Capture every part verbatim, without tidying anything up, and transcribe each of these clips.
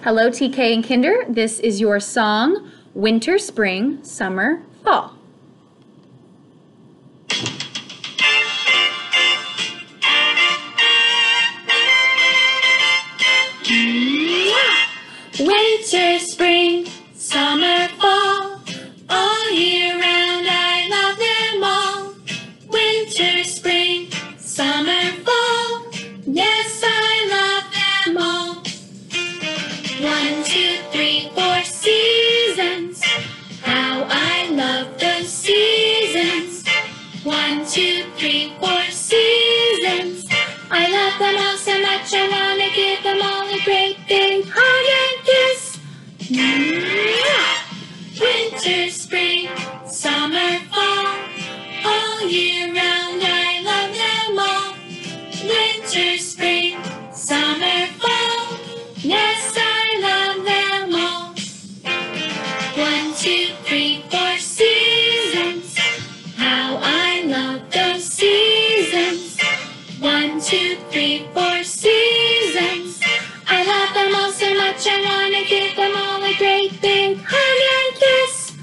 Hello, T K and Kinder. This is your song, Winter, Spring, Summer, Fall. Winter, spring, summer, fall, all year round I love them all. Winter, spring, summer, fall, yes I love them all. One, two, three, four seasons, how I love those seasons. One, two, three, four seasons, I love them all so much I wanna give them all a great big hug and kiss. Winter, spring, summer, fall, all year round I love them all. Winter, spring, summer, fall, yes I love them all. One, two, three, four seasons, how I love those seasons. One, two, three, four seasons, I love them all so much I wanna give them all a great big hug and kiss.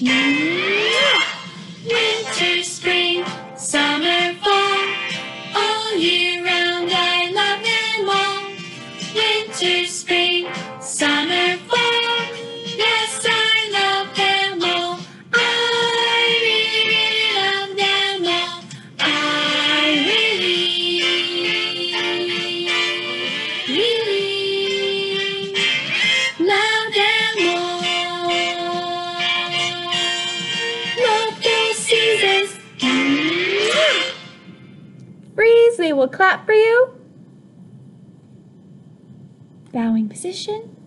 Winter, spring, summer, fall, all year round I love them all. Winter, spring, summer, fall, yes I love them all. I really, really love them all. I really, really love them all. Love those seasons. Freeze, they will clap for you. Bowing position.